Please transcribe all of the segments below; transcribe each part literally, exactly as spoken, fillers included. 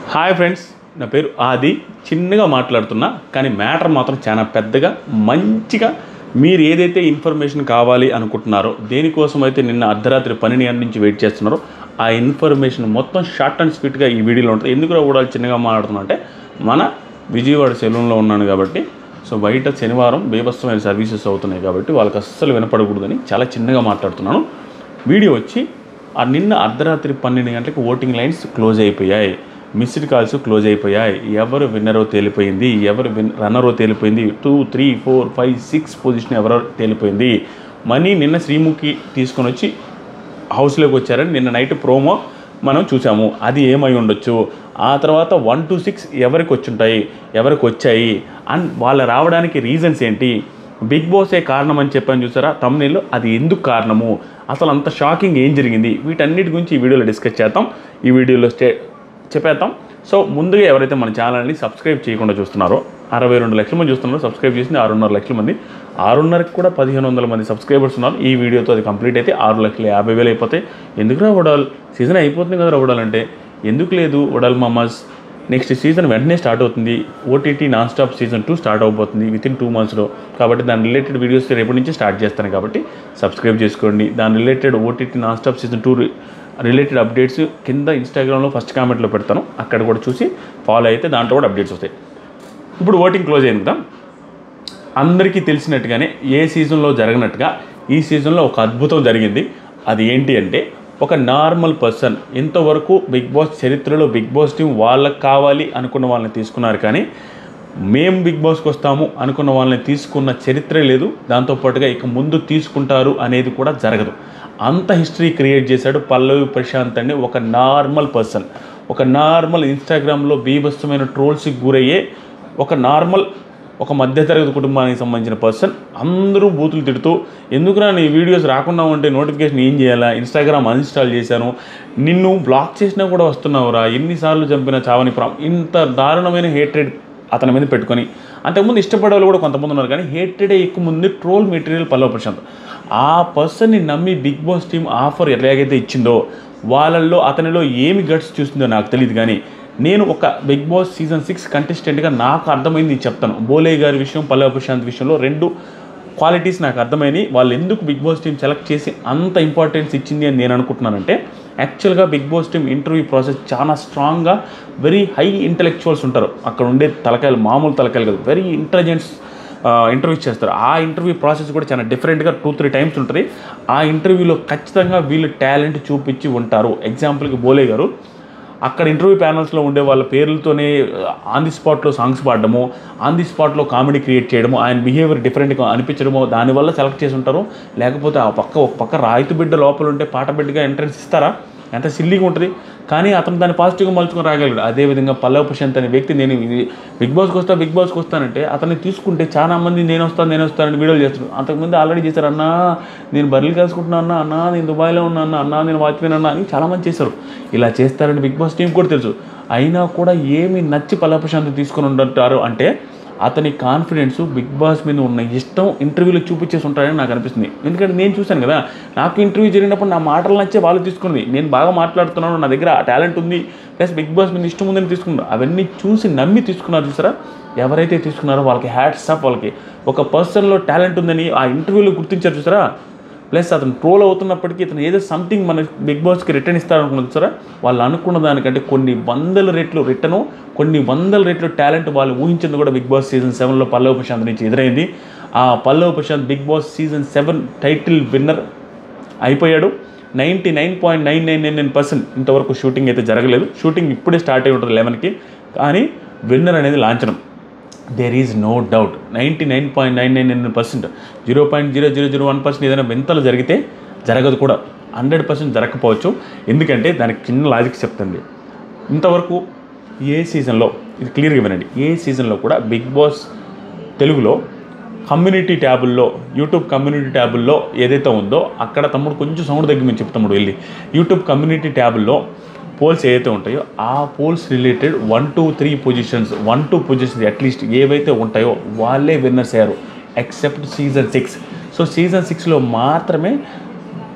Hi friends, నా పేరు ఆది. చిన్నగా మాట్లాడుతున్నా కానీ మ్యాటర్ మాత్రం చాలా పెద్దగా మంచిగా మీరు ఏదైతే ఇన్ఫర్మేషన్ కావాలి అనుకుంటున్నారో, దేనికోసం అయితే నిన్న అర్ధరాత్రి పన్నెండు గంటల నుంచి వెయిట్ చేస్తున్నారో ఆ ఇన్ఫర్మేషన్ మొత్తం షార్ట్ అండ్ స్వీట్గా ఈ వీడియోలో ఉంటుంది. ఎందుకు కూడా చిన్నగా మాట్లాడుతున్నా అంటే మన విజయవాడ సెలూన్లో ఉన్నాను కాబట్టి, సో బయట శనివారం బేబస్తమైన సర్వీసెస్ అవుతున్నాయి కాబట్టి వాళ్ళకి అస్సలు వినపడకూడదని చాలా చిన్నగా మాట్లాడుతున్నాను. వీడియో వచ్చి ఆ నిన్న అర్ధరాత్రి పన్నెండు గంటలకు ఓటింగ్ లైన్స్ క్లోజ్ అయిపోయాయి, మిస్డ్ కాల్స్ క్లోజ్ అయిపోయాయి, ఎవరు విన్నరో తేలిపోయింది, ఎవరు విన్ రన్నరో తేలిపోయింది, two three four five six position ఎవరో తేలిపోయింది. మనీ నిన్న శ్రీముఖి తీసుకొని వచ్చి హౌస్లోకి వచ్చారని నిన్న నైట్ ప్రోమో మనం చూసాము. అది ఏమై ఉండొచ్చు, ఆ తర్వాత వన్ టు సిక్స్ ఎవరికి వచ్చుంటాయి, ఎవరికి వచ్చాయి అండ్ వాళ్ళ రావడానికి రీజన్స్ ఏంటి, బిగ్ బాసే కారణం అని చెప్పని చూసారా తమ్నెయిల్లో, అది ఎందుకు కారణము, అసలు అంత షాకింగ్ ఏం జరిగింది, వీటన్నిటి గురించి ఈ వీడియోలో డిస్కస్ చేద్దాం, ఈ వీడియోలో స్టే చెప్పేద్దాం. సో ముందుగా ఎవరైతే మన ఛానల్ని సబ్స్క్రైబ్ చేయకుండా చూస్తున్నారో, అరవై రెండు లక్షల మంది చూస్తున్నారో, సబ్స్క్రైబ్ చేసింది ఆరున్నర లక్షల మంది, ఆరున్నరకి కూడా పదిహేను వందల మంది సబ్స్క్రైబర్స్ ఉన్నారు. ఈ వీడియోతో అది కంప్లీట్ అయితే ఆరు లక్షల యాభై వేలు అయిపోతాయి. ఎందుకురా వడాల్ సీజన్ అయిపోతుంది కదా వడాలంటే, ఎందుకు లేదు వడాల్ మామాస్, నెక్స్ట్ సీజన్ వెంటనే స్టార్ట్ అవుతుంది. OTT non stop season two start అవబోతుంది విత్ ఇన్ టూ మంత్స్లో. కాబట్టి దాని రిలేటెడ్ వీడియోస్ రేపటి నుంచి స్టార్ట్ చేస్తాను కాబట్టి సబ్స్క్రైబ్ చేసుకోండి. దాని related OTT non stop season two related updates కింద ఇన్స్టాగ్రామ్లో ఫస్ట్ కామెంట్లో పెడతాను, అక్కడ కూడా చూసి ఫాలో అయితే దాంట్లో కూడా అప్డేట్స్ వస్తాయి. ఇప్పుడు ఓటింగ్ క్లోజ్ అయింది కదా, అందరికీ తెలిసినట్టుగానే ఏ సీజన్లో జరగనట్టుగా ఈ సీజన్లో ఒక అద్భుతం జరిగింది. అది ఏంటి అంటే, ఒక నార్మల్ పర్సన్, ఇంతవరకు బిగ్ బాస్ చరిత్రలో బిగ్ బాస్ టీం వాళ్ళకి కావాలి అనుకున్న వాళ్ళని తీసుకున్నారు, కానీ మేము బిగ్ బాస్కి వస్తాము అనుకున్న వాళ్ళని తీసుకున్న చరిత్రే లేదు. దాంతోపాటుగా ఇక ముందు తీసుకుంటారు అనేది కూడా జరగదు. అంత హిస్టరీ క్రియేట్ చేశాడు పల్లవి ప్రశాంత్ అని ఒక నార్మల్ పర్సన్, ఒక నార్మల్ ఇన్స్టాగ్రామ్లో బీభత్సమైన ట్రోల్స్కి గురయ్యే ఒక నార్మల్ ఒక మధ్యతరగతి కుటుంబానికి సంబంధించిన పర్సన్. అందరూ బూతులు తిడుతూ, ఎందుకురా నీ వీడియోస్ రాకుండా ఉంటే నోటిఫికేషన్ ఏం చేయాలా, ఇన్స్టాగ్రామ్ అన్ఇన్స్టాల్ చేశాను, నిన్ను బ్లాక్ చేసినా కూడా వస్తున్నావురా, ఎన్నిసార్లు చంపిన చావని ప్రా ఇంత దారుణమైన హేట్రెడ్ అతని మీద పెట్టుకొని, అంతకుముందు ఇష్టపడే వాళ్ళు కూడా కొంతమంది ఉన్నారు, కానీ హేట్రెడే ఎక్కువ ముందు ట్రోల్ మెటీరియల్ పల్లవి ప్రశాంత్. ఆ పర్సన్ని నమ్మి బిగ్ బాస్ టీం ఆఫర్ ఎలాగైతే ఇచ్చిందో, వాళ్ళల్లో అతనిలో ఏమి గట్స్ చూస్తుందో నాకు తెలియదు, కానీ నేను ఒక బిగ్ బాస్ సీజన్ సిక్స్ కంటెస్టెంట్గా నాకు అర్థమైంది చెప్తాను. బోలే గారి విషయం, పల్లవి ప్రశాంత్ విషయంలో రెండు క్వాలిటీస్ నాకు అర్థమైంది. వాళ్ళు ఎందుకు బిగ్ బాస్ టీం సెలెక్ట్ చేసి అంత ఇంపార్టెన్స్ ఇచ్చింది అని నేను అనుకుంటున్నానంటే, యాక్చువల్గా Bigg Boss team interview process చాలా స్ట్రాంగ్గా, వెరీ హై ఇంటలెక్చువల్స్ ఉంటారు అక్కడ ఉండే తలకాయలు, మామూలు తలకాయలు కాదు, వెరీ ఇంటెలిజెన్స్ ఇంటర్వ్యూస్ చేస్తారు. ఆ ఇంటర్వ్యూ ప్రాసెస్ కూడా చాలా డిఫరెంట్గా టూ త్రీ టైమ్స్ ఉంటుంది. ఆ ఇంటర్వ్యూలో ఖచ్చితంగా వీళ్ళు టాలెంట్ చూపించి ఉంటారు. ఎగ్జాంపుల్కి బోలే గారు అక్కడ ఇంటర్వ్యూ ప్యానల్స్లో ఉండే వాళ్ళ పేర్లతోనే ఆన్ ది స్పాట్లో సాంగ్స్ పాడడము, ఆన్ ది స్పాట్లో కామెడీ క్రియేట్ చేయడము, ఆయన బిహేవియర్ డిఫరెంట్గా అనిపించడము, దానివల్ల సెలెక్ట్ చేసి ఉంటారు. లేకపోతే ఆ పక్క ఒక పక్క రైతు బిడ్డ లోపల ఉంటే పాట బిడ్డగా ఎంట్రెన్స్ ఇస్తారా, ఎంత సిల్లీగా ఉంటుంది. కానీ అతను దాన్ని పాజిటివ్గా మలుచుకొని రాగలిగాడు. అదేవిధంగా పల్లవి ప్రశాంత్ అనే వ్యక్తి, నేను బిగ్ బాస్కి వస్తా బిగ్ బాస్కి వస్తానంటే అతన్ని తీసుకుంటే చాలా మంది నేను వస్తాను నేను వస్తానని వీడియోలు చేస్తున్నాను. అంతకుముందు ఆల్రెడీ చేశారు, అన్నా నేను బర్రెలు కలుసుకుంటున్నా అన్న, అన్నా నేను దుబాయ్లో ఉన్నా అన్న, అన్నా నేను వాచ్మెన్ అన్నా అని చాలామంది చేశారు. ఇలా చేస్తారని బిగ్ బాస్ టీం కూడా తెలుసు. అయినా కూడా ఏమి నచ్చి పల్లవి ప్రశాంత్ తీసుకొని ఉంటారు అంటే, అతని కాన్ఫిడెన్స్, బిగ్ బాస్ మీద ఉన్న ఇష్టం ఇంటర్వ్యూలో చూపించేసి ఉంటారని నాకు అనిపిస్తుంది. ఎందుకంటే నేను చూశాను కదా, నాకు ఇంటర్వ్యూ జరిగినప్పుడు నా మాటలు నచ్చే వాళ్ళు తీసుకున్నది, నేను బాగా మాట్లాడుతున్నాను, నా దగ్గర ఆ టాలెంట్ ఉంది, ప్లస్ బిగ్ బాస్ మీద ఇష్టం ఉందని తీసుకున్నారు. అవన్నీ చూసి నమ్మి తీసుకున్నారు చూసారా. ఎవరైతే తీసుకున్నారో వాళ్ళకి హ్యాట్స్ ఆఫ్. వాళ్ళకి ఒక పర్సన్లో టాలెంట్ ఉందని ఆ ఇంటర్వ్యూలో గుర్తించారు చూసారా. ప్లస్ అతను ట్రోల్ అవుతున్నప్పటికీ ఇతను ఏదో సంథింగ్ మన బిగ్ బాస్కి రిటర్న్ ఇస్తారనుకున్నది చూసారా. వాళ్ళు అనుకున్న దానికంటే కొన్ని వందల రెట్లు రిటర్ను, కొన్ని వందల రెట్లు టాలెంట్ వాళ్ళు ఊహించింది కూడా బిగ్ బాస్ సీజన్ సెవెన్లో పల్లవి ప్రశాంత్ నుంచి ఎదురైంది. ఆ Pallavi Prashanth Bigg Boss season seven title winner అయిపోయాడు. Ninety nine point nine nine nine nine percent ఇంతవరకు షూటింగ్ అయితే జరగలేదు. షూటింగ్ ఇప్పుడే స్టార్ట్ అయి ఉంటుంది లెవెన్కి, కానీ విన్నర్ అనేది లాంఛనం. There is no doubt. Ninety nine point nine nine nine percent zero point zero zero zero one percent ఏదైనా వింతలు జరిగితే జరగదు కూడా, హండ్రెడ్ పర్సెంట్ జరగకపోవచ్చు. ఎందుకంటే దానికి చిన్న లాజిక్ చెప్తుంది. ఇంతవరకు ఏ సీజన్లో, ఇది క్లియర్గా వినండి, ఏ సీజన్లో కూడా బిగ్ బాస్ తెలుగులో కమ్యూనిటీ ట్యాబుల్లో, యూట్యూబ్ కమ్యూనిటీ ట్యాబుల్లో ఏదైతే ఉందో, అక్కడ తమ్ముడు కొంచెం సౌండ్ దగ్గర మేము చెప్తాము వెళ్ళి, యూట్యూబ్ కమ్యూనిటీ ట్యాబుల్లో పోల్స్ ఏవైతే ఉంటాయో ఆ polls related one two three positions one two positions at least ఏవైతే ఉంటాయో వాళ్ళే విన్నర్స్ అయ్యారు, except season six. So season సిక్స్లో మాత్రమే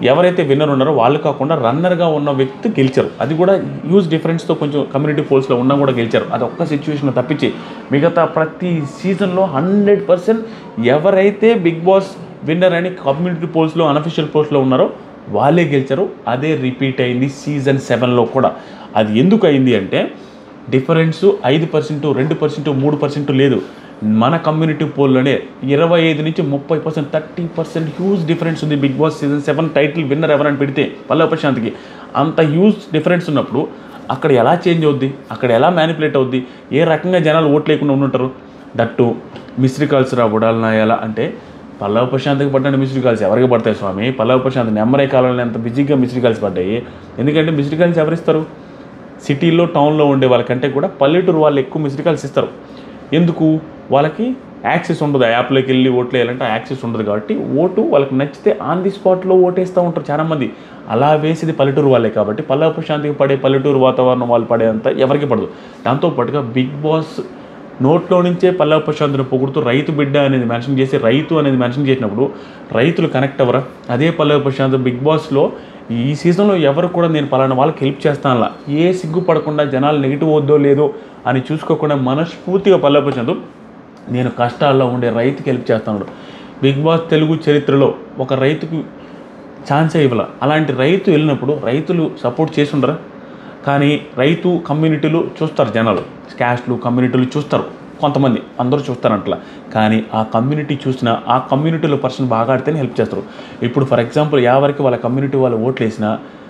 ఎవరైతే విన్నర్ ఉన్నారో వాళ్ళు కాకుండా రన్నర్గా ఉన్న వ్యక్తి గెలిచారు. అది కూడా హ్యూజ్ డిఫరెన్స్తో కొంచెం కమ్యూనిటీ పోల్స్లో ఉన్నా కూడా గెలిచారు. అది ఒక్క సిచ్యువేషన్లో తప్పించి మిగతా ప్రతి సీజన్లో హండ్రెడ్ పర్సెంట్ ఎవరైతే బిగ్ బాస్ విన్నర్ అని కమ్యూనిటీ పోల్స్లో అనఫిషియల్ పోల్స్లో ఉన్నారో వాళ్ళే గెలిచారు. అదే రిపీట్ అయింది సీజన్ సెవెన్లో కూడా. అది ఎందుకు అయింది అంటే డిఫరెన్స్ ఐదు పర్సెంట్ రెండు పర్సెంట్ మూడు పర్సెంట్ లేదు. మన కమ్యూనిటీ పోల్లోనే ఇరవై ఐదు నుంచి ముప్పై percent thirty percent huge difference ఉంది. Bigg Boss season seven title winner ఎవరని పెడితే పల్లవి ప్రశాంత్కి అంత హ్యూజ్ డిఫరెన్స్ ఉన్నప్పుడు అక్కడ ఎలా చేంజ్ అవుద్ది, అక్కడ ఎలా మ్యానిపులేట్ అవుద్ది, ఏ రకంగా జనాలు ఓట్లు లేకుండా ఉండుంటారు. దట్టు మిస్డ్ కాల్స్ రా బుడాలనా ఎలా అంటే పల్లవి ప్రశాంత్కి పడ్డాడు మిస్డ్ కాల్స్ ఎవరికి పడతాయి స్వామి? పల్లవి ప్రశాంత్ నెంబరే కాలంలో ఎంత బిజీగా మిస్డ్ కాల్స్ పడ్డాయి. ఎందుకంటే మిస్డ్ కాల్స్ ఎవరిస్తారు? సిటీలో టౌన్లో ఉండే వాళ్ళకంటే కూడా పల్లెటూరు వాళ్ళు ఎక్కువ మిస్డ్ కాల్స్ ఇస్తారు. ఎందుకు? వాళ్ళకి యాక్సెస్ ఉండదు, యాప్లోకి వెళ్ళి ఓట్లు వేయాలంటే యాక్సెస్ ఉండదు. కాబట్టి ఓటు వాళ్ళకి నచ్చితే ఆన్ ది స్పాట్లో ఓటేస్తూ ఉంటారు చాలామంది. అలా వేసేది పల్లెటూరు వాళ్ళే. కాబట్టి పల్లవి ప్రశాంత్కి పడే పల్లెటూరు వాతావరణం వాళ్ళు పడేంత ఎవరికి పడదు. దాంతోపాటుగా బిగ్ బాస్ నోట్లో నుంచే పల్లవి ప్రశాంత్ని పొగుడుతూ రైతు బిడ్డ అనేది మెన్షన్ చేసి రైతు అనేది మెన్షన్ చేసినప్పుడు రైతులు కనెక్ట్ అవ్వరా? అదే పల్లవి ప్రశాంత్ బిగ్ బాస్లో ఈ సీజన్లో ఎవరు కూడా నేను పలానా వాళ్ళకి హెల్ప్ చేస్తానులా ఏ సిగ్గుపడకుండా జనాలు నెగిటివ్ వద్దో లేదో అని చూసుకోకుండా మనస్ఫూర్తిగా పల్లవి ప్రశాంత్ నేను కష్టాల్లో ఉండే రైతుకి హెల్ప్ చేస్తున్నాడు. బిగ్ బాస్ తెలుగు చరిత్రలో ఒక రైతుకు ఛాన్సే ఇవ్వాల. అలాంటి రైతు వెళ్ళినప్పుడు రైతులు సపోర్ట్ చేసి ఉండరా? కానీ రైతు కమ్యూనిటీలు చూస్తారు, జనాలు క్యాస్ట్లు కమ్యూనిటీలు చూస్తారు, కొంతమంది అందరూ చూస్తారంట్లా. కానీ ఆ కమ్యూనిటీ చూసినా ఆ కమ్యూనిటీలో పర్సన్ బాగా ఆడితేనే హెల్ప్ చేస్తారు. ఇప్పుడు ఫర్ ఎగ్జాంపుల్ ఎవరికి వాళ్ళ కమ్యూనిటీ వాళ్ళు ఓట్లు వేసినా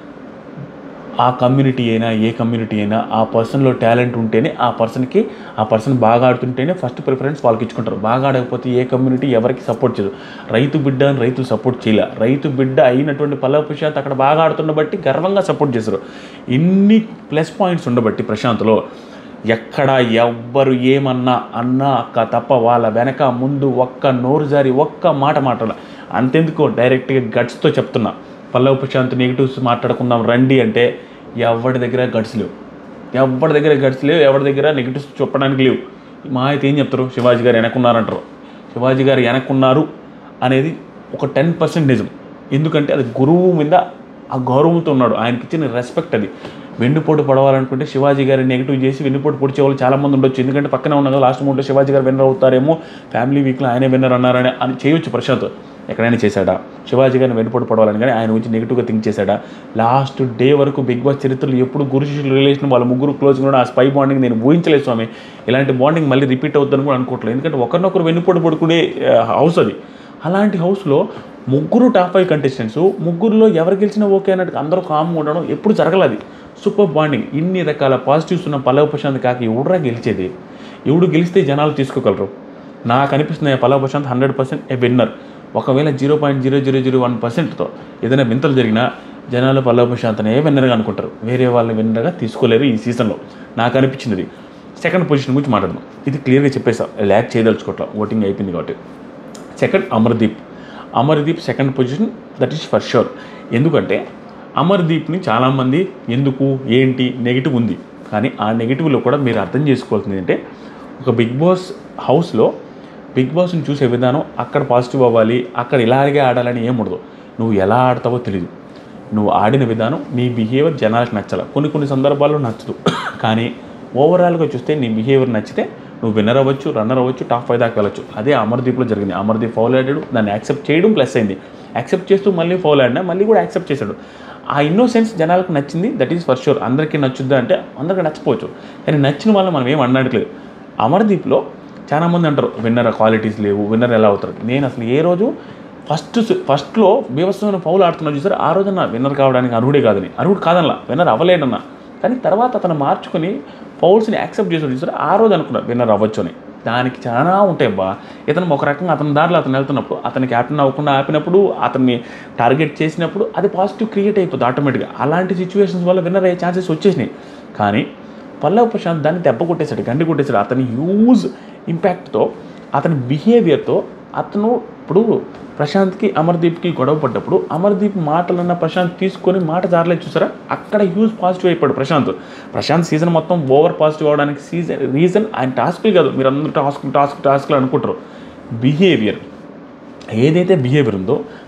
ఆ కమ్యూనిటీ అయినా ఏ కమ్యూనిటీ అయినా ఆ పర్సన్లో టాలెంట్ ఉంటేనే ఆ పర్సన్కి ఆ పర్సన్ బాగా ఆడుతుంటేనే ఫస్ట్ ప్రిఫరెన్స్ వాళ్ళకి ఇచ్చుకుంటారు. బాగా ఆడకపోతే ఏ కమ్యూనిటీ ఎవరికి సపోర్ట్ చేయదు. రైతు బిడ్డ అని రైతు సపోర్ట్ చేయలే. రైతు బిడ్డ అయినటువంటి పల్లవి ప్రశాంత్ అక్కడ బాగా ఆడుతున్న బట్టి గర్వంగా సపోర్ట్ చేశారు. ఇన్ని ప్లస్ పాయింట్స్ ఉండబట్టి ప్రశాంత్లో ఎక్కడ ఎవ్వరు ఏమన్నా అన్నా అక్క తప్ప వాళ్ళ వెనక ముందు ఒక్క నోరు జారి ఒక్క మాట మాట్లాడాల. అంతెందుకో డైరెక్ట్గా గట్స్తో చెప్తున్నా, పల్లవి ప్రశాంత్ నెగిటివ్స్ మాట్లాడుకుందాం రండి అంటే ఎవరి దగ్గర గట్స్ లేవు, ఎవరి దగ్గర గట్స్ లేవు, ఎవరి దగ్గర నెగిటివ్స్ చెప్పడానికి లేవు. మా అయితే ఏం చెప్తారు? శివాజీ గారు వెనక్కున్నారంటారు. శివాజీ గారు వెనక్కున్నారు అనేది ఒక టెన్ పర్సెంట్ నిజం. ఎందుకంటే అది గురువు మీద ఆ గౌరవంతో ఉన్నాడు, ఆయనకి ఇచ్చిన రెస్పెక్ట్ అది. వెన్నుపోటు పడవాలనుకుంటే శివాజీ గారిని నెగిటివ్ చేసి వెన్నుపోటు పొడిచే వాళ్ళు చాలామంది ఉండొచ్చు. ఎందుకంటే పక్కనే ఉన్న లాస్ట్ మూమెంట్లో శివాజీ గారు విన్నర్ అవుతారేమో, ఫ్యామిలీ వీక్లో ఆయనే విన్నర్ అన్నారని అని చేయొచ్చు. ప్రశాంత్ ఎక్కడైనా చేశాడా? శివాజీ గారిని వెన్నుపోటు పడవాలని కానీ ఆయన గురించి నెగిటివ్గా థింక్ చేశాడా? లాస్ట్ డే వరకు బిగ్ బాస్ చరిత్రలో ఎప్పుడు గురు శిష్యుల రిలేషన్ వాళ్ళ ముగ్గురు క్లోజ్ కూడా ఆ స్పై బాండింగ్ నేను ఊహించలేదు స్వామి. ఇలాంటి బాండింగ్ మళ్ళీ రిపీట్ అవుతుందని కూడా అనుకోవట్లేదు. ఎందుకంటే ఒకరినొకరు వెన్నుపోటు పడుకునే హౌస్ అది. అలాంటి హౌస్లో ముగ్గురు టాప్ ఫైవ్ కంటెస్టెంట్స్, ముగ్గురులో ఎవరు గెలిచినా ఓకే అన్నట్టు అందరూ కామ్గా ఉండడం ఎప్పుడు జరగలేదు. Super bonding. ఇన్ని రకాల పాజిటివ్స్ ఉన్న పల్లవి ప్రశాంత్ కాక ఎవడరా గెలిచేది? ఎవడు గెలిస్తే జనాలు తీసుకోగలరు? నాకు అనిపిస్తుంది Pallavi Prashanth hundred percent a winner. ఒకవేళ zero point zero zero zero one పర్సెంట్తో ఏదైనా వింతలు జరిగినా జనాలు పల్లవి ప్రశాంత్నే విన్నర్గా అనుకుంటారు, వేరే వాళ్ళని విన్నర్గా తీసుకోలేరు. ఈ సీజన్లో నాకు అనిపించింది. సెకండ్ పొజిషన్ గురించి మాట్లాడదాం. ఇది క్లియర్గా చెప్పేసా, ల్యాక్ చేయదలుచుకోవట్లా, ఓటింగ్ అయిపోయింది కాబట్టి. Second Amardeep. Amardeep second position, that is for sure. ఎందుకంటే అమర్దీప్ని చాలామంది ఎందుకు ఏంటి నెగిటివ్ ఉంది, కానీ ఆ నెగిటివ్లో కూడా మీరు అర్థం చేసుకోవాల్సింది ఏంటంటే ఒక బిగ్ బాస్ హౌస్లో బిగ్ బాస్ని చూసే విధానం అక్కడ పాజిటివ్ అవ్వాలి, అక్కడ ఇలాగే ఆడాలని ఏం ఉండదు. నువ్వు ఎలా ఆడతావో తెలియదు, నువ్వు ఆడిన విధానం నీ బిహేవియర్ జనాలకు నచ్చాలి. కొన్ని కొన్ని సందర్భాల్లో నచ్చదు, కానీ ఓవరాల్గా చూస్తే నీ బిహేవియర్ నచ్చితే నువ్వు విన్నర్ అవ్వచ్చు, రన్నర్ అవ్వచ్చు, టాప్ ఫైవ్ దాకా వెళ్ళచ్చు. అదే అమర్దీప్లో జరిగింది. అమర్దీప్ ఫౌల్ ఆడాడు, దాన్ని యాక్సెప్ట్ చేయడం ప్లస్ అయింది. యాక్సెప్ట్ చేస్తూ మళ్ళీ ఫౌల్ ఆడినా మళ్ళీ కూడా యాక్సెప్ట్ చేశాడు. ఆ ఇన్నోసెన్స్ జనాలకు నచ్చింది, దట్ ఈస్ ఫర్ షూర్. అందరికీ నచ్చుద్దా అంటే అందరికీ నచ్చపోవచ్చు, కానీ నచ్చిన వాళ్ళు మనం ఏం అనట్లేదు. అమర్దీప్లో చాలామంది అంటారు విన్నర్ క్వాలిటీస్ లేవు, విన్నర్ ఎలా అవుతారు. నేను అసలు ఏ రోజు ఫస్ట్ ఫస్ట్లో బీభత్సమైన ఫౌల్ ఆడుతున్నా చూసారు, ఆ రోజున విన్నర్ కావడానికి అర్హుడే కాదని, అర్హుడు కాదన్నా, విన్నర్ అవ్వలేడన్నా. కానీ తర్వాత అతను మార్చుకొని ఫౌల్స్ని యాక్సెప్ట్ చేసి చూసారు, ఆ రోజు అనుకున్నా విన్నర్ అవ్వచ్చు అని. దానికి చాలా ఉంటాయి బా. ఇతను ఒక రకంగా అతని దారిలో అతను వెళ్తున్నప్పుడు, అతను క్యాప్టెన్ అవ్వకుండా ఆపినప్పుడు, అతన్ని టార్గెట్ చేసినప్పుడు అది పాజిటివ్ క్రియేట్ అయిపోతుంది ఆటోమేటిక్గా. అలాంటి సిచ్యువేషన్స్ వల్ల విన్నర్ అయ్యే ఛాన్సెస్ వచ్చేసినాయి. కానీ పల్లవి ప్రశాంత్ దాన్ని దెబ్బ కొట్టేశాడు, గండి కొట్టేశాడు. అతని హ్యూజ్ ఇంపాక్ట్తో, అతని బిహేవియర్తో అతను ఇప్పుడు ప్రశాంత్కి అమర్దీప్కి గొడవ పడ్డప్పుడు అమర్దీప్ మాటలన్న ప్రశాంత్ తీసుకొని మాట జారలేదు చూసారా, అక్కడ హ్యూజ్ పాజిటివ్ అయిపోయాడు ప్రశాంత్. ప్రశాంత్ సీజన్ మొత్తం ఓవర్ పాజిటివ్ అవడానికి సీజన్ రీజన్ ఆయన టాస్క్లు కాదు. మీరు అందరూ టాస్క్ టాస్క్ టాస్క్లు అనుకుంటారు. బిహేవియర్ ఏదైతే బిహేవియర్ ఉందో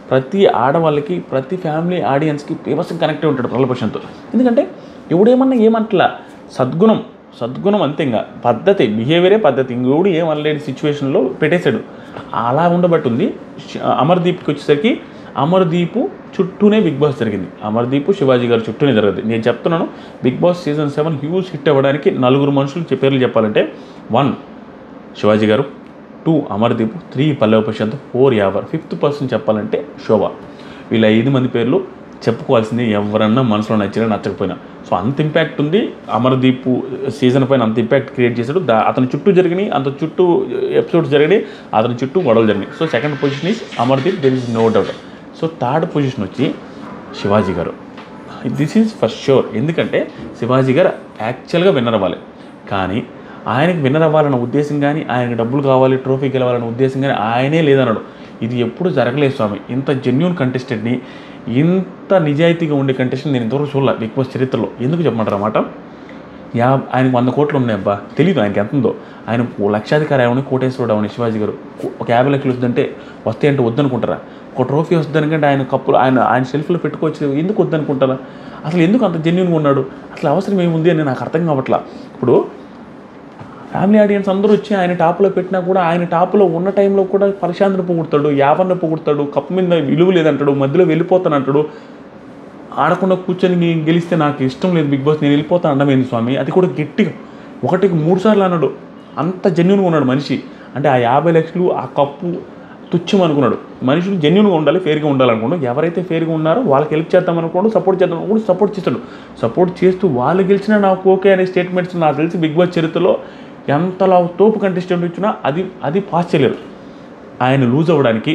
ప్రతి ఆడవాళ్ళకి ప్రతి ఫ్యామిలీ ఆడియన్స్కి బీభత్సంగా కనెక్ట్ అయి ఉంటాడు ప్రహ్లాద్ ప్రశాంత్. ఎందుకంటే ఎవడేమన్నా ఏమంటలా, సద్గుణం సద్గుణం అంతే, ఇంకా పద్ధతి, బిహేవియరే పద్ధతి, ఇంకోడు ఏం అనలేని సిచ్యువేషన్లో పెట్టేశాడు. అలా ఉండబట్టి ఉంది. అమర్దీప్కి వచ్చేసరికి అమర్దీప్ చుట్టూనే బిగ్ బాస్ జరిగింది. అమర్దీప్ శివాజీ గారు చుట్టూనే జరగదు. నేను చెప్తున్నాను, Bigg Boss season seven huge hit అవ్వడానికి నలుగురు మనుషులు పేర్లు చెప్పాలంటే, one Shivaji garu, two Amardeep, three Pallavi Prashanth, four Yawar, fifth person చెప్పాలంటే శోభ. వీళ్ళ ఐదు మంది పేర్లు చెప్పుకోవాల్సింది, ఎవరన్నా మనసులో నచ్చినా నచ్చకపోయినా. సో అంత ఇంపాక్ట్ ఉంది అమర్దీప్ సీజన్ పైన, అంత ఇంపాక్ట్ క్రియేట్ చేశాడు. దా అతని చుట్టూ జరిగినాయి, అంత చుట్టూ ఎపిసోడ్స్ జరిగినాయి, అతని చుట్టూ గొడవలు జరిగినాయి. So second position is Amardeep, there is no doubt. So third position వచ్చి Shivaji garu. This is for sure. ఎందుకంటే శివాజీ గారు యాక్చువల్గా విన్నర్ అవ్వాలి, కానీ ఆయనకు విన్నర్ అవ్వాలన్న ఉద్దేశం కానీ, ఆయనకు డబ్బులు కావాలి, ట్రోఫీ గెలవాలన్న ఉద్దేశం కానీ ఆయనే లేదన్నాడు. ఇది ఎప్పుడు జరగలేదు స్వామి. ఇంత జెన్యూన్ కంటెస్టెంట్ని, ఇంత నిజాయితీగా ఉండే కంటెస్టెంట్ నేను ఇంతవరకు చూడాల బిగ్ బాస్ చరిత్రలో. ఎందుకు చెప్పమంటారు అన్నమాట, యా ఆయనకు వంద కోట్లు ఉన్నాయి అబ్బా, తెలియదు ఆయనకి ఎంత ఉందో. ఆయన లక్షాధికారి అవని, కోటేశ్వరుడు అవని శివాజీ గారు ఒక యాభై లక్షలు వస్తుందంటే వస్తాయి అంటే వద్దనుకుంటారా? ఒక ట్రోఫీ వస్తుందనికంటే ఆయన కప్పులు ఆయన ఆయన షెల్ఫ్లో పెట్టుకోవచ్చు, ఎందుకు వద్దనుకుంటారా? అసలు ఎందుకు అంత జెన్యూన్గా ఉన్నాడు? అసలు అవసరం ఏముంది అని నాకు అర్థం కావట్లా. ఇప్పుడు ఫ్యామిలీ ఆడియన్స్ అందరూ వచ్చి ఆయన టాప్లో పెట్టినా కూడా, ఆయన టాప్లో ఉన్న టైంలో కూడా ప్రశాంత్ని పొగుడతాడు, యావన్న పొగుడతాడు, కప్పు మీద విలువ లేదంటాడు, మధ్యలో వెళ్ళిపోతానంటాడు. ఆడకుండా కూర్చొని గెలిస్తే నాకు ఇష్టం లేదు బిగ్ బాస్, నేను వెళ్ళిపోతాను అన్నమేంది స్వామి? అది కూడా గట్టిగా ఒకటికి మూడు సార్లు అన్నాడు. అంత జెన్యూన్గా ఉన్నాడు మనిషి. అంటే ఆ యాభై లక్షలు ఆ కప్పు తుచ్చం అనుకున్నాడు. మనుషులు జెన్యూన్గా ఉండాలి, ఫేర్గా ఉండాలనుకోండి. ఎవరైతే ఫేర్గా ఉన్నారో వాళ్ళకి హెల్ప్ చేద్దాం అనుకోండి, సపోర్ట్ చేద్దాం అనుకోండి, సపోర్ట్ చేస్తాడు. సపోర్ట్ చేస్తూ వాళ్ళు గెలిచినా నాకు ఓకే అనే స్టేట్మెంట్స్ నాకు తెలిసి బిగ్ బాస్ చరిత్రలో ఎంతలా తోపు కంటెస్టెంట్ వచ్చినా అది అది పాస్ చేయలేరు. ఆయన లూజ్ అవ్వడానికి,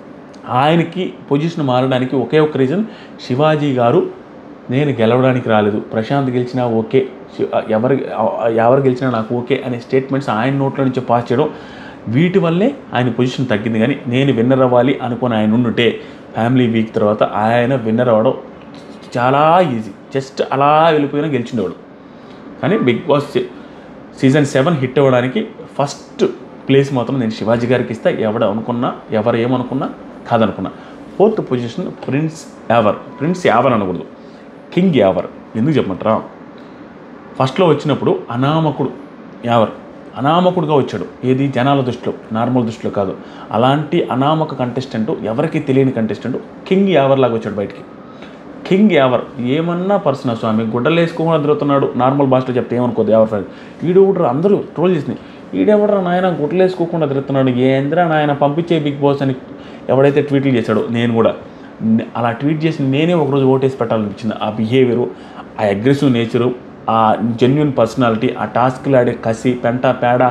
ఆయనకి పొజిషన్ మారడానికి ఒకే ఒక్క రీజన్, శివాజీ గారు నేను గెలవడానికి రాలేదు, ప్రశాంత్ గెలిచినా ఓకే, ఎవరు ఎవరు గెలిచినా నాకు ఓకే అనే స్టేట్మెంట్స్ ఆయన నోట్ల నుంచి పాస్ చేయడం, వీటి వల్లే ఆయన పొజిషన్ తగ్గింది. కానీ నేను విన్నర్ అవ్వాలి అనుకుని ఆయన ఉండుంటే ఫ్యామిలీ వీక్ తర్వాత ఆయన విన్నర్ అవ్వడం చాలా ఈజీ, జస్ట్ అలా వెళ్ళిపోయినా గెలిచిండేవాడు. కానీ Bigg Boss season seven hit అవ్వడానికి ఫస్ట్ ప్లేస్ మాత్రం నేను శివాజీ గారికి ఇస్తా, ఎవడు అనుకున్నా, ఎవరు ఏమనుకున్నా కాదనుకున్నా. Fourth position prince Yawar. Prince Yawar అనకూడదు, కింగ్ యావర్. ఎందుకు చెప్పమంటారా? ఫస్ట్లో వచ్చినప్పుడు అనామకుడు యావర్, అనామకుడుగా వచ్చాడు. ఏది జనాల దృష్టిలో, నార్మల్ దృష్టిలో కాదు. అలాంటి అనామక కంటెస్టెంట్, ఎవరికి తెలియని కంటెస్టెంట్ కింగ్ యావర్ లాగా వచ్చాడు బయటికి. కింగ్ యావర్ ఏమన్నా పర్సనల్ స్వామి, గుడ్డలు వేసుకోకుండా తిరుగుతున్నాడు. నార్మల్ భాషలో చెప్తే ఏమనుకోదు యావర్ ఫ్రెండ్. ఈడెవడరా అందరూ ట్రోల్ చేసింది, ఈడెవడరా నాయన గుడ్డలు వేసుకోకుండా తిరుగుతున్నాడు, ఏంద్రా నాయన పంపించే బిగ్ బాస్ అని ఎవడైతే ట్వీట్లు చేశాడో, నేను కూడా అలా ట్వీట్ చేసి నేనే ఒకరోజు ఓటేసి పెట్టాలనిపించింది. ఆ బిహేవియరు, ఆ అగ్రెసివ్ నేచరు, ఆ జెన్యున్ పర్సనాలిటీ, ఆ టాస్క్లు ఆడే కసి, పెంట పేడ,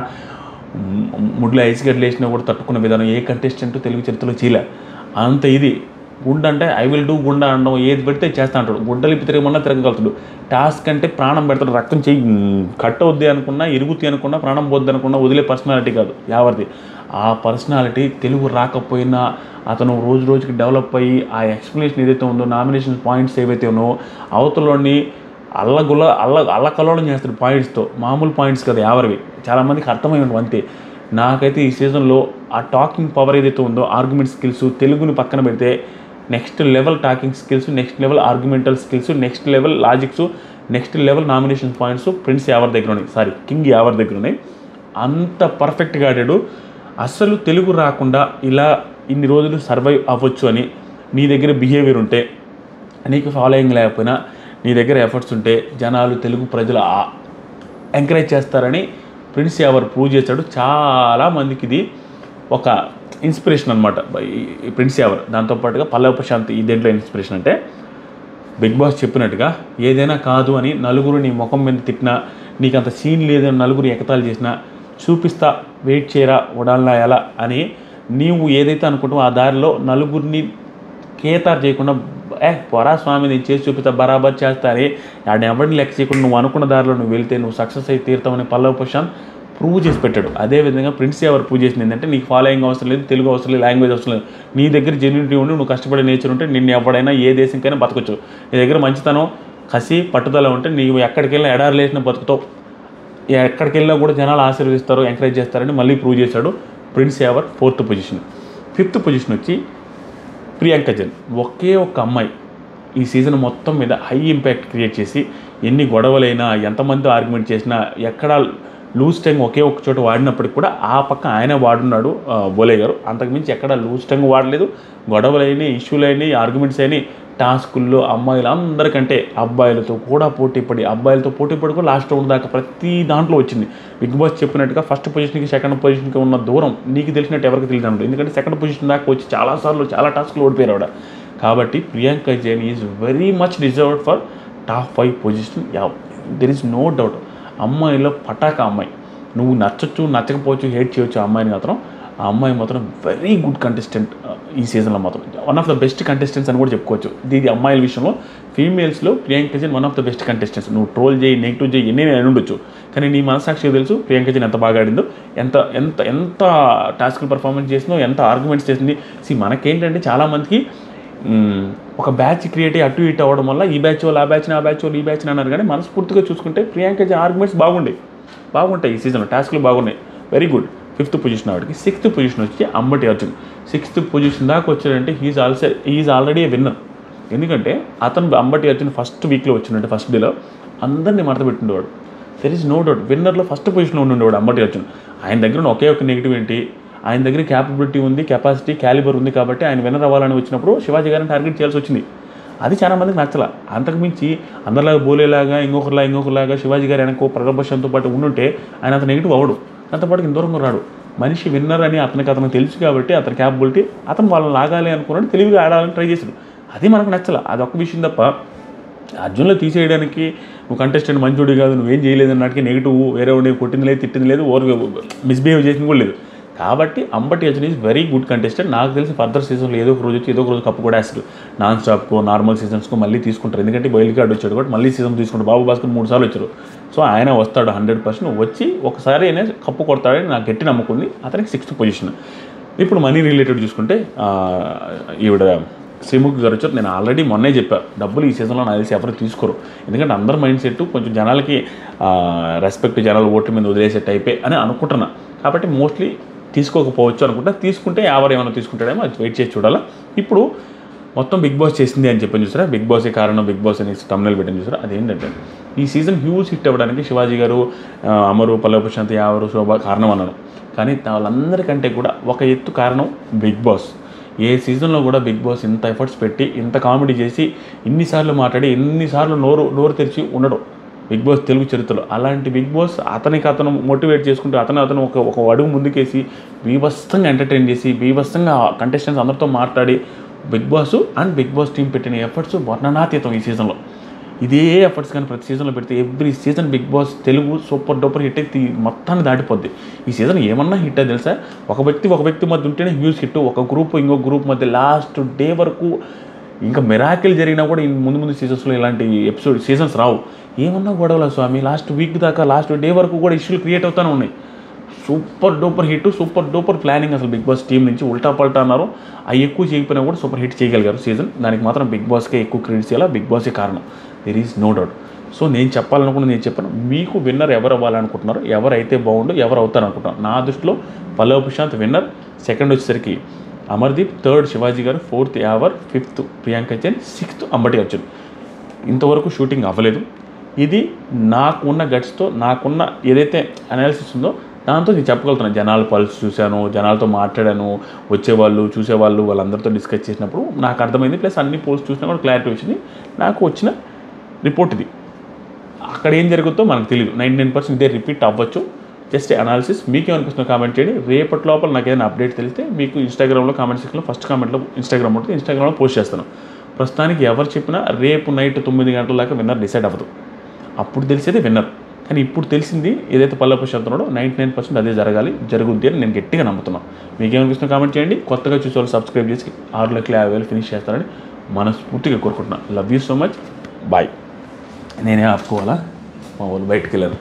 ముడ్లో ఐస్ గడ్డలు వేసినా కూడా తట్టుకున్న విధానం ఏ కంటెస్టెంట్ తెలుగు చరిత్రలో చేయలే. అంత ఇది గుండ అంటే ఐ విల్ డూ గుండ అనడం, ఏది పెడితే చేస్తా అంటాడు. గుడ్డలు ఇప్పి తిరగమన్నా తిరగలుగుతాడు. టాస్క్ అంటే ప్రాణం పెడతాడు, రక్తం చెయ్యి కట్ అవుద్ది అనుకున్నా, ఇరుగుద్ది అనుకున్నా, ప్రాణం పోద్ది అనుకున్నా వదిలే పర్సనాలిటీ కాదు యావర్ది. ఆ పర్సనాలిటీ తెలుగు రాకపోయినా అతను రోజు రోజుకి డెవలప్ అయ్యి ఆ ఎక్స్ప్లెనేషన్ ఏదైతే ఉందో, నామినేషన్ పాయింట్స్ ఏవైతే ఉన్నాయో అవతలని అల్లగుల్ల అల్ల అల్లకల్లోలం చేస్తాడు పాయింట్స్తో. మామూలు పాయింట్స్ కదా యావర్వి, చాలామందికి అర్థమై ఉండవు అంతే. నాకైతే ఈ సీజన్లో ఆ టాకింగ్ పవర్ ఏదైతే ఉందో, ఆర్గ్యుమెంట్ స్కిల్స్, తెలుగుని పక్కన పెడితే next level talking skills, next level argumental skills, next level logics, next level nomination points prince Yawar దగ్గర ఉన్నాయి, సారీ కింగ్ యావర్ దగ్గర ఉన్నాయి. అంత పర్ఫెక్ట్గా ఆడాడు. అసలు తెలుగు రాకుండా ఇలా ఇన్ని రోజులు సర్వైవ్ అవ్వచ్చు అని నీ దగ్గర బిహేవియర్ ఉంటే, నీకు ఫాలోయింగ్ లేకపోయినా నీ దగ్గర ఎఫర్ట్స్ ఉంటే జనాలు, తెలుగు ప్రజలు ఎంకరేజ్ చేస్తారని ప్రిన్స్ యావర్ ప్రూవ్ చేశాడు. చాలామందికి ఇది ఒక ఇన్స్పిరేషన్ అనమాట ఈ ప్రిన్స్ యావర్. దాంతోపాటుగా పల్లవి ప్రశాంత్ ఈ దేంట్లో ఇన్స్పిరేషన్ అంటే, బిగ్ బాస్ చెప్పినట్టుగా ఏదైనా కాదు అని నలుగురు నీ ముఖం మీద తిట్టినా, నీకు అంత సీన్ లేదని నలుగురు ఎగతాళి చేసినా, చూపిస్తా వెయిట్ చేయరా ఉడాలనా ఎలా అని నీవు ఏదైతే అనుకుంటావో ఆ దారిలో నలుగురిని కేతారు చేయకుండా, ఏ పొరా స్వామి నేను చేసి చూపిస్తా బరాబర్ చేస్తా అని ఆడ ఎవరిని లెక్క చేయకుండా నువ్వు అనుకున్న దారిలో నువ్వు వెళ్తే నువ్వు సక్సెస్ అయి తీరుతావని పల్లవి ప్రశాంత్ ప్రూవ్ చేసి పెట్టాడు. అదేవిధంగా ప్రిన్స్ యావర్ ప్రూవ్ చేసింది ఏంటంటే, నీకు ఫాలోయింగ్ అవసరం లేదు, తెలుగు అవసరం లేదు, లాంగ్వేజ్ అవసరం లేదు, నీ దగ్గర జెన్యూనిటీ ఉండి నువ్వు కష్టపడే నేచర్ ఉంటే నిన్ను ఎవడైనా ఏ దేశంకైనా బతకొచ్చు. నీ దగ్గర మంచితనం, కసి, పట్టుదల ఉంటే నీవు ఎక్కడికి వెళ్ళినా ఎడారి లేచిన బతుకుతావు, ఎక్కడికి వెళ్ళినా కూడా జనాలు ఆశీర్వదిస్తారు, ఎంకరేజ్ చేస్తారని మళ్ళీ ప్రూవ్ చేశాడు prince Yawar. Fourth position. Fifth position వచ్చి ప్రియాంక జైన్ ఒకే ఒక్క అమ్మాయి ఈ సీజన్ మొత్తం మీద హై ఇంపాక్ట్ క్రియేట్ చేసి ఎన్ని గొడవలైనా ఎంతమంది ఆర్గ్యుమెంట్ చేసినా ఎక్కడ లూజ్ టంగ్ ఒకే ఒక చోట వాడినప్పటికి కూడా ఆ పక్క ఆయన వాడున్నాడు బోలే గారు. అంతకుమించి ఎక్కడ లూజ్ టంగ్ వాడలేదు. గొడవలైనా ఇష్యూలు అయినాయి, ఆర్గ్యుమెంట్స్ అయినాయి. టాస్కుల్లో అమ్మాయిలు అందరికంటే అబ్బాయిలతో కూడా పోటీపడి అబ్బాయిలతో పోటీపడి కూడా లాస్ట్ రౌండ్ దాకా ప్రతి దాంట్లో వచ్చింది. బిగ్ బాస్ చెప్పినట్టుగా ఫస్ట్ పొజిషన్కి సెకండ్ పొజిషన్కి ఉన్న దూరం నీకు తెలిసినట్టు ఎవరికి తెలియదు అనమాట. ఎందుకంటే సెకండ్ పొజిషన్ దాకా వచ్చి చాలాసార్లు చాలా టాస్క్లు ఓడిపోయారు ఆవిడ. కాబట్టి Priyanka Jain is very much deserved for top five position. There is no doubt. అమ్మాయిలో పటాక అమ్మాయి. నువ్వు నచ్చచ్చు నచ్చకపోవచ్చు హేట్ చేయొచ్చు ఆ అమ్మాయిని మాత్రం. ఆ అమ్మాయి మాత్రం వెరీ గుడ్ కంటెస్టెంట్ ఈ సీజన్లో మాత్రం. One of the best contestants అని కూడా చెప్పుకోవచ్చు. ఇది అమ్మాయిల విషయంలో ఫీమేల్స్లో Priyanka Jain one of the best contestants. నువ్వు ట్రోల్ చేయి, నెగిటివ్ చేయి, ఎన్ని అని ఉండొచ్చు, కానీ నీ మనసాక్షికి తెలుసు ప్రియాంక జైన్ ఎంత బాగా ఆడిందో, ఎంత ఎంత ఎంత టాస్క్ పర్ఫార్మెన్స్ చేసిందో, ఎంత ఆర్గ్యుమెంట్స్ చేసింది. సి మనకేంటంటే చాలామందికి ఒక బ్యాచ్ క్రియేట్ అయ్యి అటు ఇటు అవ్వడం వల్ల ఈ బ్యాచ్ వాళ్ళు ఆ బ్యాచ్ని ఆ బ్యాచ్ వాళ్ళు ఈ బ్యాచ్ని అన్నారు. కానీ మనస్ఫూర్తిగా చూసుకుంటే ప్రియాంక జైన్ ఆర్గ్యుమెంట్స్ బాగుండే బాగుంటాయి ఈ సీజన్లో. టాస్క్లు బాగున్నాయి. Very good. ఫిఫ్త్ పొజిషన్ ఆవిడకి. సిక్స్త్ పొజిషన్ వచ్చి అంబటి అర్జున్. సిక్స్త్ పొజిషన్ దాకా వచ్చాడంటే he's also he's already a winner. ఎందుకంటే అతను అంబటి అర్జున్ ఫస్ట్ వీక్లో వచ్చిందంటే ఫస్ట్ డేలో అందరినీ మడత పెట్టిండేవాడు. దెర్ ఈజ్ నో డౌట్ విన్నర్లో ఫస్ట్ పొజిషన్లో ఉండేవాడు అంబటి అర్జున్. ఆయన దగ్గర ఒకే ఒక నెగిటివ్ ఏంటి, ఆయన దగ్గర క్యాపబిలిటీ ఉంది, కెపాసిటీ, క్యాలిబర్ ఉంది కాబట్టి ఆయన విన్నర్ అవ్వాలని వచ్చినప్పుడు శివాజీ గారిని టార్గెట్ చేయాల్సి వచ్చింది. అది చాలా మందికి నచ్చల. అంతకుమించి అందరిలాగా బోలేలాగా ఇంకొకరిలాగా ఇంకొకరిలాగా శివాజీ గారు వెనక ప్రగల్భాషంతో పాటు ఉండుంటే ఆయన అతను నెగిటివ్ అవ్వడు. దాంతో పాటు ఇందూరంగా రాడు. మనిషి విన్నర్ అని అతనికి అతనికి తెలుసు కాబట్టి అతని క్యాపబిలిటీ అతను వాళ్ళని లాగాలి అనుకున్నాడు, తెలివిగా ఆడాలని ట్రై చేశాడు. అది మనకు నచ్చల. అది ఒక్క విషయం తప్ప అర్జున్లో తీసేయడానికి నువ్వు కంటెస్టెంట్ మంచోడి కాదు, నువ్వేం చేయలేదు అన్నట్టుగా నెగిటివ్ వేరే ఉండి కొట్టింది లేదు, తిట్టింది లేదు, ఓవర్ మిస్బిహేవ్ చేసింది కూడా లేదు. కాబట్టి Ambati Arjun is very good contestant. నాకు తెలిసి ఫర్దర్ సీజన్లో ఏదో ఒక రోజు వచ్చి ఏదో ఒక రోజు కప్పు కూడా వేస్తారు. నాన్ స్టాప్కో నార్మల్ సీజన్స్కో మళ్ళీ తీసుకుంటారు. ఎందుకంటే వైల్డ్ కార్డ్ వచ్చాడు కాబట్టి మళ్ళీ సీజన్ తీసుకుంటారు. బాబు భాస్కర్ మూడు సార్లు వచ్చారు. సో ఆయన వస్తాడు హండ్రెడ్ పర్సెంట్ వచ్చి ఒకసారి అయినా కప్పు కొడతాడని నాకు గట్టి నమ్ముకుంది. అతనికి సిక్స్త్ పొజిషన్. ఇప్పుడు మనీ రిలేటెడ్ చూసుకుంటే ఈవిడ శ్రీముఖి గారు వచ్చారు. నేను ఆల్రెడీ మొన్నే చెప్పాను, డబ్బులు ఈ సీజన్లో నాకు తెలిసి ఎవరు తీసుకోరు. ఎందుకంటే అందరి మైండ్ సెట్ కొంచెం జనాలకి రెస్పెక్ట్, జనాలు ఓట్ల మీద వదిలేసే టైపే అని అనుకుంటున్నా. కాబట్టి మోస్ట్లీ తీసుకోకపోవచ్చు అనుకుంటా. తీసుకుంటే ఎవరు ఏమైనా తీసుకుంటాడేమో అది వెయిట్ చేసి చూడాలా. ఇప్పుడు మొత్తం బిగ్ బాస్ చేసింది అని చెప్పని చూసారా, బిగ్ బాసే కారణం, బిగ్ బాస్ అని తమిళ పెట్టని చూసారా. అదేంటంటే ఈ సీజన్ హ్యూజ్ హిట్ అవ్వడానికి శివాజీ గారు, అమరు, పల్లవి ప్రశాంత్, యావరు, శోభ కారణం అన్నాను. కానీ వాళ్ళందరికంటే కూడా ఒక ఎత్తు కారణం బిగ్ బాస్. ఏ సీజన్లో కూడా బిగ్ బాస్ ఇంత ఎఫర్ట్స్ పెట్టి ఇంత కామెడీ చేసి ఇన్నిసార్లు మాట్లాడి ఎన్నిసార్లు నోరు నోరు తెరిచి ఉండడం బిగ్ బాస్ తెలుగు చరిత్రలో. అలాంటి బిగ్ బాస్ అతనికి అతను మోటివేట్ చేసుకుంటూ అతను అతను ఒక ఒక అడుగు ముందుకేసి బీభత్సంగా ఎంటర్టైన్ చేసి బీభత్సంగా కంటెస్టెంట్స్ అందరితో మాట్లాడి Bigg Boss and Bigg Boss team పెట్టిన ఎఫర్ట్స్ వర్ణనాతీతం ఈ సీజన్లో. ఇదే ఎఫర్ట్స్ కానీ ప్రతి సీజన్లో పెడితే every season Bigg Boss Telugu super duper hit అయితే మొత్తాన్ని దాటిపోద్ది. ఈ సీజన్ ఏమన్నా హిట్ అది తెలుసా, ఒక వ్యక్తి ఒక వ్యక్తి మధ్య ఉంటేనే హ్యూజ్ హిట్, ఒక గ్రూప్ ఇంకో గ్రూప్ మధ్య లాస్ట్ డే వరకు ఇంకా మిరాకిల్ జరిగినా కూడా ముందు ముందు సీజన్స్లో ఇలాంటి ఎపిసోడ్ సీజన్స్ రావు. ఏమన్నా గొడవల స్వామి, లాస్ట్ వీక్ దాకా లాస్ట్ డే వరకు కూడా ఇష్యూలు క్రియేట్ అవుతూనే ఉన్నాయి. Super duper hit, super duper planning అసలు బిగ్ బాస్ టీం నుంచి. ఉల్టా పల్టా అన్నారు, అవి ఎక్కువ చేయకపోయినా కూడా సూపర్ హిట్ చేయగలిగారు సీజన్. దానికి మాత్రం బిగ్ బాస్కే ఎక్కువ క్రెడిట్స్ చేయాలా, బిగ్ బాసే కారణం. There is no doubt. So నేను చెప్పాలనుకున్న నేను చెప్పాను, మీకు విన్నర్ ఎవరు అవ్వాలనుకుంటున్నారు, ఎవరైతే బాగుండు, ఎవరు అవుతారు అనుకుంటున్నారు. నా దృష్టిలో పల్లవి ప్రశాంత్ విన్నర్, సెకండ్ వచ్చేసరికి అమర్దీప్, థర్డ్ శివాజీ గారు, fourth Yawar, fifth Priyanka Jain, sixth Ambati Arjun. ఇంతవరకు షూటింగ్ అవ్వలేదు. ఇది నాకున్న గట్స్తో నాకున్న ఏదైతే అనాలిసిస్ ఉందో దాంతో నేను చెప్పగలుగుతున్నాను. జనాల పల్స్ చూశాను, జనాలతో మాట్లాడాను, వచ్చేవాళ్ళు చూసేవాళ్ళు వాళ్ళందరితో డిస్కస్ చేసినప్పుడు నాకు అర్థమైంది. ప్లస్ అన్ని పోస్ట్ చూసినా కూడా క్లారిటీ వచ్చింది. నాకు వచ్చిన రిపోర్ట్ ఇది. అక్కడ ఏం జరుగుతుందో మనకు తెలియదు. నైంటీ నైన్ పర్సెంట్ ఇదే రిపీట్ అవ్వచ్చు. Just analysis. మీకేమనిపిస్తుందో కామెంట్ చేయండి. రేపటి లోపల నాకు ఏదైనా అప్డేట్ తెలిస్తే మీకు ఇన్స్టాగ్రామ్లో కామెంట్ సెక్షన్లో ఫస్ట్ కామెంట్లో ఇన్స్టాగ్రామ్ ఉంటుంది, ఇన్స్టాగ్రామ్లో పోస్ట్ చేస్తాను. ప్రస్తుతానికి ఎవరు చెప్పినా రేపు నైట్ తొమ్మిది గంటల దాకా విన్నర్ డిసైడ్ అవ్వదు. అప్పుడు తెలిసేది విన్నర్. కానీ ఇప్పుడు తెలిసింది ఏదైతే పల్లవి ప్రశాంత్ ఉన్నాడో నైంటీ నైన్ పర్సెంట్ అదే జరగాలి, జరుగుద్ది అని నేను గట్టిగా నమ్ముతున్నాను. మీకేమనిపిస్తుందో కామెంట్ చేయండి. కొత్తగా చూసే వాళ్ళు సబ్స్క్రైబ్ చేసి ఆరు లక్షల యాభై వేలు ఫినిష్ చేస్తారని మనస్ఫూర్తిగా కోరుకుంటున్నాను. Love you so much. Bye. నేనే ఆపుకోవాలా, మా వాళ్ళు బయటికి వెళ్ళారు.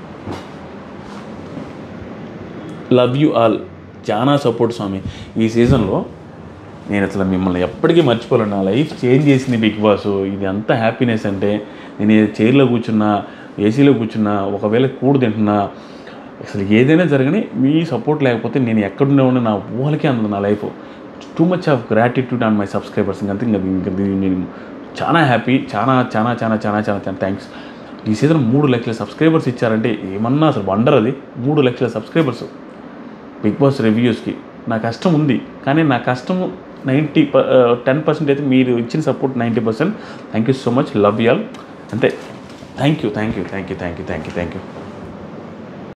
Love you all. చాలా సపోర్ట్ స్వామి. ఈ సీజన్లో నేను అసలు మిమ్మల్ని ఎప్పటికీ మర్చిపోలేను. నా లైఫ్ చేంజ్ చేసింది బిగ్ బాస్. ఇది అంత హ్యాపీనెస్ అంటే నేను చైర్లో కూర్చున్నా, ఏసీలో కూర్చున్నా, ఒకవేళ కూడు తింటున్నా, అసలు ఏదైనా జరగని మీ సపోర్ట్ లేకపోతే నేను ఎక్కడుండే ఉండే నా ఊహలకే అందదు నా life. Too much of gratitude on my subscribers. ఇంకా ఇంకా ఇంకా నేను చాలా హ్యాపీ, చాలా చాలా చాలా చాలా చాలా చాలా థ్యాంక్స్. ఈ సీజన్ మూడు లక్షల సబ్స్క్రైబర్స్ ఇచ్చారంటే ఏమన్నా అసలు వండర్ అది. మూడు లక్షల సబ్స్క్రైబర్స్ బిగ్ బాస్ రివ్యూస్కి. నా కష్టం ఉంది, కానీ నా కష్టం నైంటీ ప టెన్ పర్సెంట్ అయితే మీరు ఇచ్చిన support ninety percent. Thank you so much, love you all. అంతే. Thank you thank you thank you thank you thank you thank you